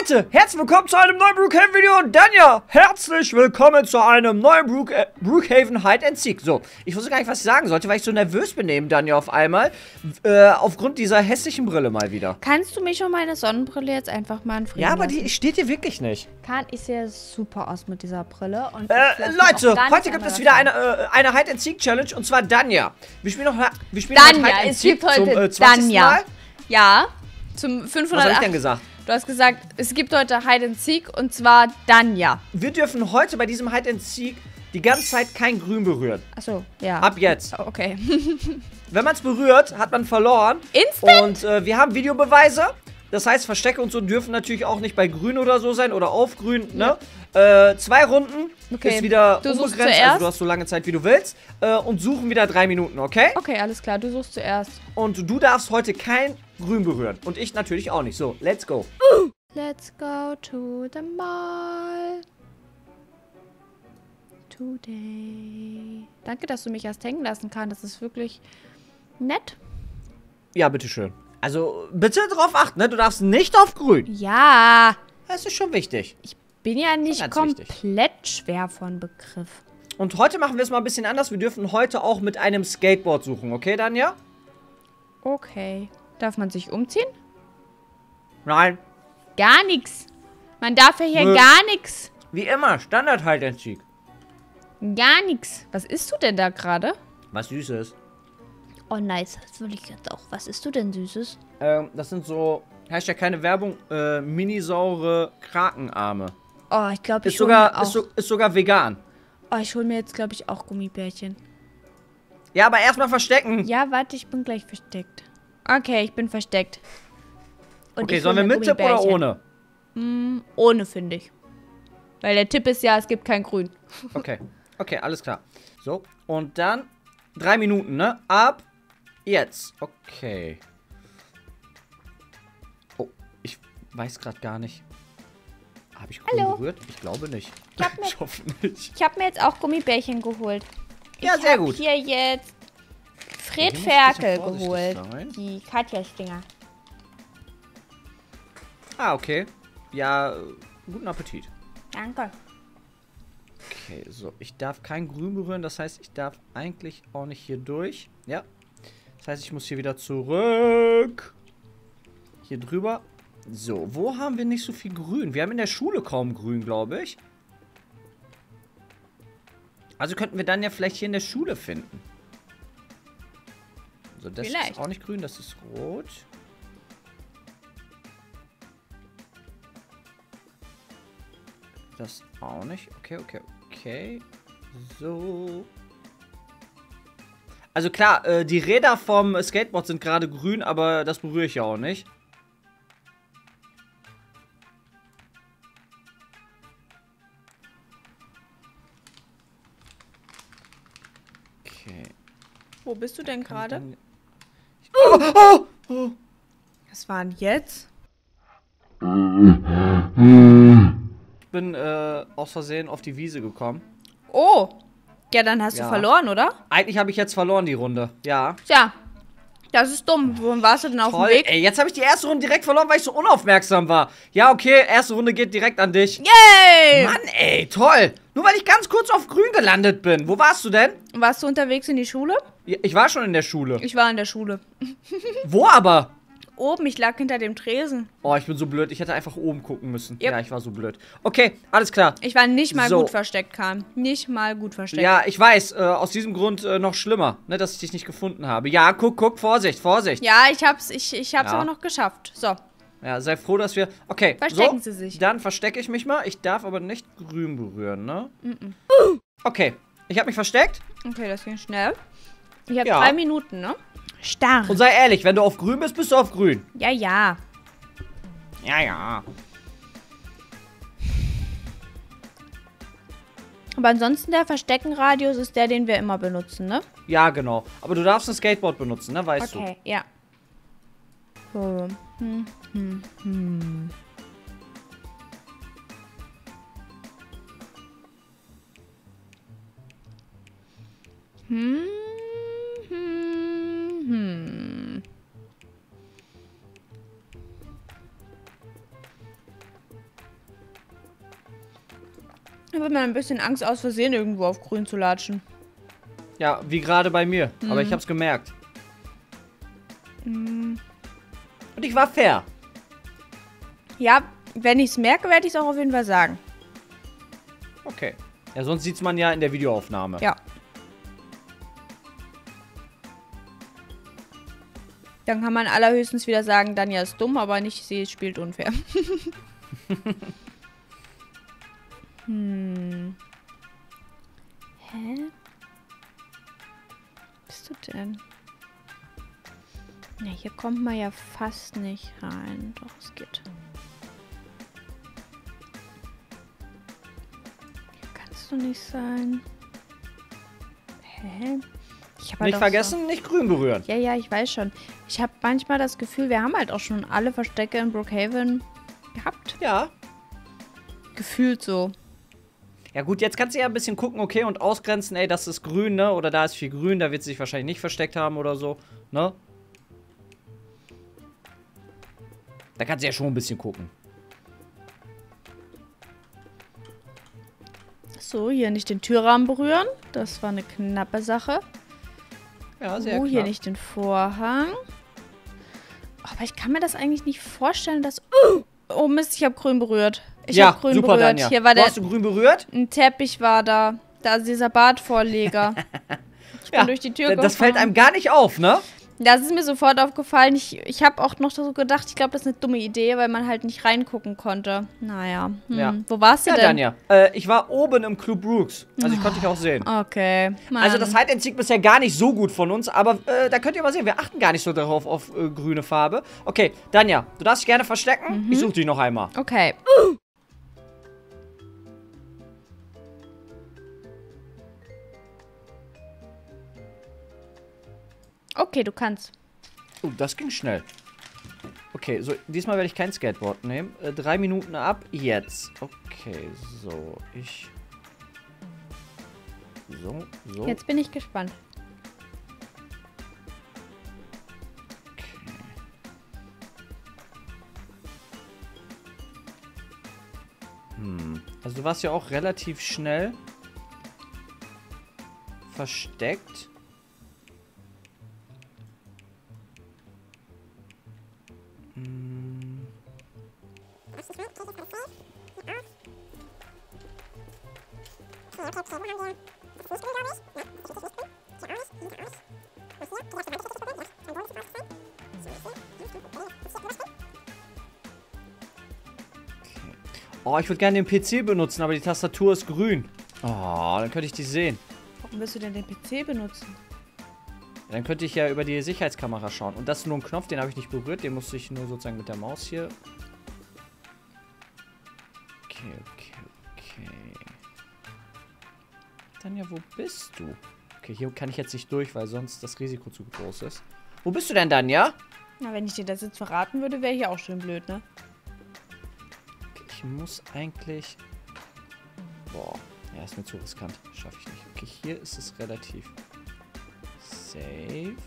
Leute, herzlich willkommen zu einem neuen Brookhaven-Video und Danja, herzlich willkommen zu einem neuen Brookhaven Hide and Seek. So, ich wusste gar nicht, was ich sagen sollte, weil ich so nervös bin neben Danja auf einmal, aufgrund dieser hässlichen Brille mal wieder. Kannst du mich und meine Sonnenbrille jetzt einfach mal in Frieden Ja, aber lassen? die steht hier wirklich nicht. Ich sehe super aus mit dieser Brille. Und Leute, heute gibt es wieder eine Hide and Seek Challenge und zwar Danja. Wir spielen Danja, Hide and es Seek gibt heute zum 20. Danja. Mal. Ja, zum 500. Was habe ich denn gesagt? Du hast gesagt, es gibt heute Hide and Seek und zwar Danja. Wir dürfen heute bei diesem Hide and Seek die ganze Zeit kein Grün berühren. Achso, ja. Ab jetzt. Okay. Wenn man es berührt, hat man verloren. Instant? Und wir haben Videobeweise. Das heißt, Verstecke und so dürfen natürlich auch nicht bei Grün oder so sein oder auf Grün, ne? 2 Runden ist wieder unbegrenzt, also du hast so lange Zeit, wie du willst. Und suchen wieder 3 Minuten, okay? Okay, alles klar, du suchst zuerst. Und du darfst heute kein Grün berühren. Und ich natürlich auch nicht. So, let's go. Let's go to the mall. Today. Danke, dass du mich erst hängen lassen kannst. Das ist wirklich nett. Ja, bitteschön. Also, bitte drauf achten, ne? Du darfst nicht auf Grün. Ja. Das ist schon wichtig. Ich bin ja nicht komplett schwer von Begriff. Und heute machen wir es mal ein bisschen anders. Wir dürfen heute auch mit einem Skateboard suchen, okay, Danja? Okay. Darf man sich umziehen? Nein. Gar nichts. Man darf ja hier gar nichts. Wie immer, Standard Hide and Seek. Gar nichts. Was isst du denn da gerade? Was Süßes. Oh, nice. Das will ich jetzt auch. Was isst du denn Süßes? Das sind so, heißt ja keine Werbung, mini-saure Krakenarme. Oh, ich glaube, Ist sogar vegan. Oh, ich hole mir jetzt, glaube ich, auch Gummibärchen. Ja, aber erstmal verstecken. Ja, warte, ich bin gleich versteckt. Okay, ich bin versteckt. Und okay, sollen wir mit Tipp oder ohne? Ohne, finde ich. Weil der Tipp ist ja, es gibt kein Grün. Okay, okay, alles klar. So, und dann 3 Minuten, ne? Ab jetzt. Okay. Oh, ich weiß gerade gar nicht. Habe ich Grün berührt? Ich glaube nicht. Ich hoffe nicht. Ich habe mir jetzt auch Gummibärchen geholt. Ja, sehr gut. Ich habe hier jetzt Fred Ferkel geholt. Die Katja-Stinger. Ah, okay. Ja, guten Appetit. Danke. Okay, so. Ich darf kein Grün berühren. Das heißt, ich darf eigentlich auch nicht hier durch. Ja. Das heißt, ich muss hier wieder zurück. Hier drüber. So, wo haben wir nicht so viel Grün? Wir haben in der Schule kaum Grün, glaube ich. Also könnten wir dann ja vielleicht hier in der Schule finden. So, das ist auch nicht grün, das ist rot. Das auch nicht. Okay, okay, okay. So. Also klar, die Räder vom Skateboard sind gerade grün, aber das berühre ich ja auch nicht. Okay. Wo bist du denn gerade? Oh! Was war denn jetzt? Ich bin aus Versehen auf die Wiese gekommen. Oh! Ja, dann hast du verloren, oder? Eigentlich habe ich jetzt verloren, die Runde. Ja. Tja, das ist dumm. Wohin warst du denn auf dem Weg? Ey, jetzt habe ich die erste Runde direkt verloren, weil ich so unaufmerksam war. Ja, okay, erste Runde geht direkt an dich. Yay! Mann, ey, toll. Nur weil ich ganz kurz auf Grün gelandet bin. Wo warst du denn? Warst du unterwegs in die Schule? Ja, ich war schon in der Schule. Ich war in der Schule. Wo aber? Oben, ich lag hinter dem Tresen. Oh, ich bin so blöd. Ich hätte einfach oben gucken müssen. Yep. Ja, ich war so blöd. Okay, alles klar. Ich war nicht mal gut versteckt, Kahn. Nicht mal gut versteckt. Ja, ich weiß. Aus diesem Grund noch schlimmer, ne, dass ich dich nicht gefunden habe. Ja, guck, Vorsicht, Vorsicht. Ja, ich hab's aber noch geschafft. So. Ja, sei froh, dass wir... Okay, verstecken Sie sich. Dann verstecke ich mich mal. Ich darf aber nicht grün berühren, ne? Okay, ich habe mich versteckt. Okay, das ging schnell. Ich habe 3 Minuten, ne? Starr. Und sei ehrlich, wenn du auf grün bist, bist du auf grün. Ja, ja. Ja, ja. Aber ansonsten der Versteckenradius ist der, den wir immer benutzen, ne? Ja, genau. Aber du darfst ein Skateboard benutzen, ne? Weißt du. Okay, ja. So. Ich habe immer ein bisschen Angst, aus Versehen irgendwo auf grün zu latschen. Ja, wie gerade bei mir. Aber ich hab's gemerkt. Und ich war fair. Ja, wenn ich es merke, werde ich es auch auf jeden Fall sagen. Okay. Ja, sonst sieht's man ja in der Videoaufnahme. Ja. Dann kann man allerhöchstens wieder sagen, Danja ist dumm, aber nicht, sie spielt unfair. Hä? Was bist du denn? Ja, hier kommt man ja fast nicht rein. Doch, es geht. Hier kannst du nicht sein. Hä? Ich hab halt Nicht auch vergessen, nicht grün berühren. Ja, ja, ich weiß schon. Ich habe manchmal das Gefühl, wir haben halt auch schon alle Verstecke in Brookhaven gehabt. Ja. Gefühlt so. Ja gut, jetzt kannst du ja ein bisschen gucken, okay, und ausgrenzen, ey, das ist grün, ne? Oder da ist viel grün, da wird sie sich wahrscheinlich nicht versteckt haben oder so, ne? Da kannst du ja schon ein bisschen gucken. So, hier nicht den Türrahmen berühren. Das war eine knappe Sache. Ja, sehr knapp. Hier nicht den Vorhang. Aber ich kann mir das eigentlich nicht vorstellen, dass... Oh Mist, ich habe grün berührt. Ich habe grün super, berührt. Danja. Hier war Hast du grün berührt? ein Teppich war da. Da ist dieser Badvorleger. Ich bin durch die Tür gekommen. Das fällt einem gar nicht auf, ne? Das ist mir sofort aufgefallen. Ich habe auch noch so gedacht, ich glaube, das ist eine dumme Idee, weil man halt nicht reingucken konnte. Naja. Ja. Wo warst du denn? Danja. Ich war oben im Club Brooks. Also ich konnte dich auch sehen. Okay. Mann. Also das Hide and Seek bisher gar nicht so gut von uns, aber da könnt ihr mal sehen, wir achten gar nicht so darauf auf grüne Farbe. Okay, Danja, du darfst dich gerne verstecken. Ich suche dich noch einmal. Okay. Okay, du kannst. Das ging schnell. Okay, so, diesmal werde ich kein Skateboard nehmen. 3 Minuten ab, jetzt. Okay, so, So. Jetzt bin ich gespannt. Okay. Also du warst ja auch relativ schnell versteckt. Oh, ich würde gerne den PC benutzen, aber die Tastatur ist grün. Oh, dann könnte ich die sehen. Warum willst du denn den PC benutzen? Dann könnte ich ja über die Sicherheitskamera schauen. Und das ist nur ein Knopf, den habe ich nicht berührt. Den musste ich nur sozusagen mit der Maus hier. Okay. Danja, wo bist du? Okay, hier kann ich jetzt nicht durch, weil sonst das Risiko zu groß ist. Wo bist du denn, Danja? Na, wenn ich dir das jetzt verraten würde, wäre ich auch schön blöd, ne? Okay, ich muss eigentlich... Boah, ja, ist mir zu riskant. Schaffe ich nicht. Okay, hier ist es relativ safe.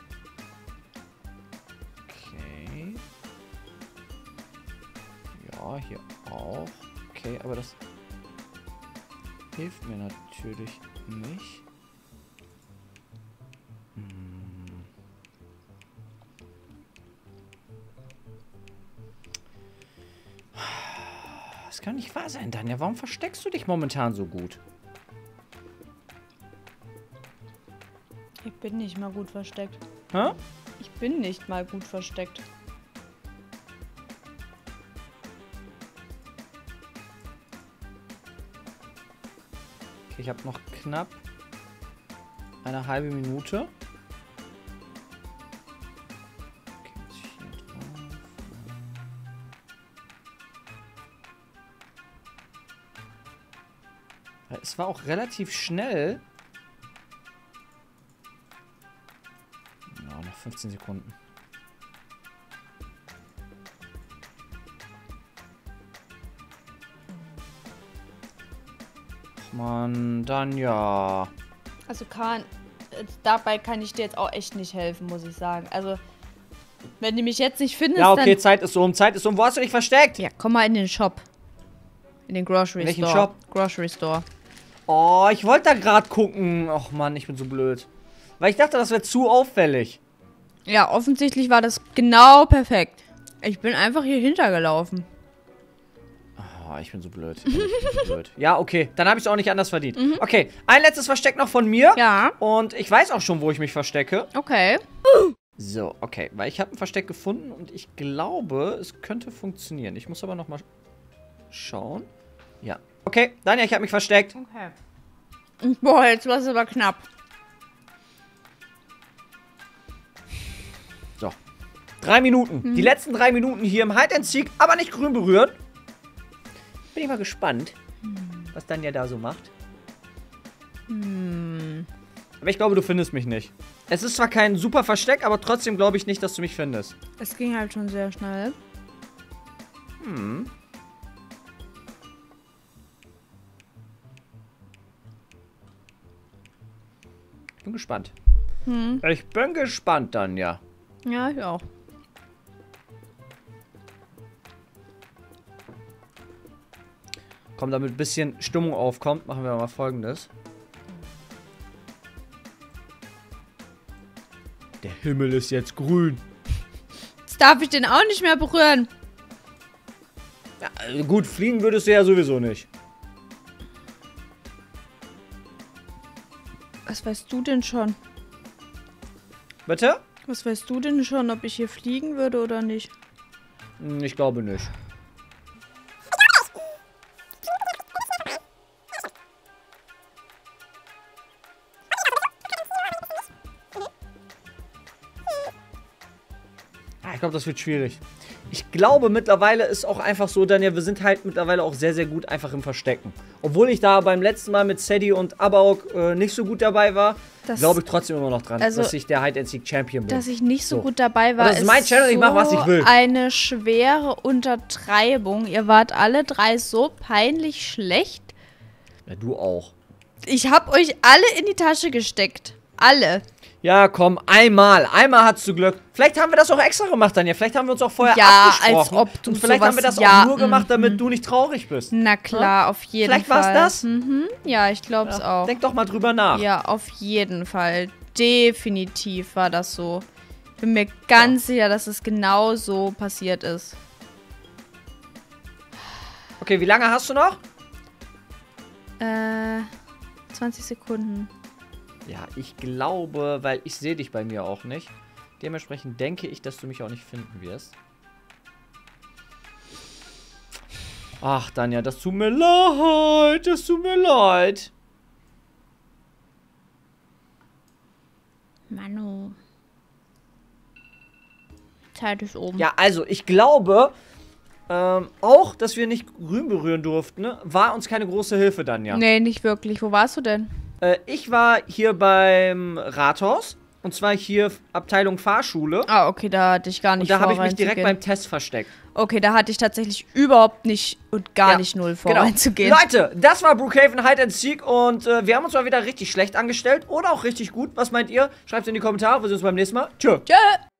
Okay. Ja, hier auch. Okay, aber das hilft mir natürlich nicht. Das kann nicht wahr sein, Danja. Warum versteckst du dich momentan so gut? Ich bin nicht mal gut versteckt. Hä? Ich bin nicht mal gut versteckt. Okay, ich habe noch knapp eine halbe Minute. Okay, muss ich hier drauf? Es war auch relativ schnell. Ja, noch 15 Sekunden. Ach man, dann ja. Also dabei kann ich dir jetzt auch echt nicht helfen, muss ich sagen. Also, wenn du mich jetzt nicht findest, Ja, okay, dann... Zeit ist um, Zeit ist um. Wo hast du dich versteckt? Ja, komm mal in den Shop. In den Grocery In welchen Store. Shop? Grocery Store. Oh, ich wollte da gerade gucken. Och Mann, ich bin so blöd. Weil ich dachte, das wäre zu auffällig. Ja, offensichtlich war das genau perfekt. Ich bin einfach hier hintergelaufen. Oh, ich bin so blöd. Ich bin so blöd. Ja, okay. Dann habe ich es auch nicht anders verdient. Okay, ein letztes Versteck noch von mir. Ja. Und ich weiß auch schon, wo ich mich verstecke. Okay. So, okay. Weil ich habe ein Versteck gefunden und ich glaube, es könnte funktionieren. Ich muss aber noch mal schauen. Ja. Okay, Daniel, ich habe mich versteckt. Okay. Boah, jetzt war es aber knapp. So. 3 Minuten. Die letzten 3 Minuten hier im Hide-and-Seek, aber nicht grün berühren. Bin ich mal gespannt, was Daniel da so macht. Aber ich glaube, du findest mich nicht. Es ist zwar kein super Versteck, aber trotzdem glaube ich nicht, dass du mich findest. Es ging halt schon sehr schnell. Ich bin gespannt. Ich bin gespannt, Danja. Ja, ich auch. Komm, damit ein bisschen Stimmung aufkommt, machen wir mal Folgendes. Der Himmel ist jetzt grün. Jetzt darf ich den auch nicht mehr berühren. Ja, also gut, fliegen würdest du ja sowieso nicht. Was weißt du denn schon? Bitte? Was weißt du denn schon, ob ich hier fliegen würde oder nicht? Ich glaube nicht. Ich glaube, das wird schwierig. Ich glaube, mittlerweile ist auch einfach so, Daniel, wir sind halt mittlerweile auch sehr, sehr gut einfach im Verstecken. Obwohl ich da beim letzten Mal mit Sadie und Abaok nicht so gut dabei war, glaube ich trotzdem immer noch dran, dass ich der Hide-and-Seek-Champion bin. Dass ich nicht so gut dabei war, das ist mein Channel, ich mache, was ich will. Eine schwere Untertreibung. Ihr wart alle 3 so peinlich schlecht. Ja, du auch. Ich habe euch alle in die Tasche gesteckt. Alle. Ja, komm, einmal hattest du Glück. Vielleicht haben wir das auch extra gemacht, Daniel. Vielleicht haben wir uns auch vorher abgesprochen. Als ob du und vielleicht sowas, haben wir das auch nur gemacht, damit du nicht traurig bist. Na klar, auf jeden Vielleicht Fall. war es das? Ja, ich glaube es auch. Denk doch mal drüber nach. Ja, auf jeden Fall. Definitiv war das so. Bin mir ganz sicher, dass es genau so passiert ist. Okay, wie lange hast du noch? 20 Sekunden. Ja, ich glaube, weil ich sehe dich bei mir auch nicht. Dementsprechend denke ich, dass du mich auch nicht finden wirst. Ach, Danja, das tut mir leid. Das tut mir leid. Manu. Zeit ist oben. Ja, also, ich glaube, auch, dass wir nicht grün berühren durften, ne, war uns keine große Hilfe, Danja. Nee, nicht wirklich. Wo warst du denn? Ich war hier beim Rathaus. Und zwar hier Abteilung Fahrschule. Ah, okay, da hatte ich gar nicht vor, und da habe ich mich direkt beim Test versteckt. Okay, da hatte ich tatsächlich überhaupt nicht und gar nicht null vor, reinzugehen. Leute, das war Brookhaven Hide-and-Seek und wir haben uns mal wieder richtig schlecht angestellt oder auch richtig gut. Was meint ihr? Schreibt es in die Kommentare. Wir sehen uns beim nächsten Mal. Tschö. Tschö.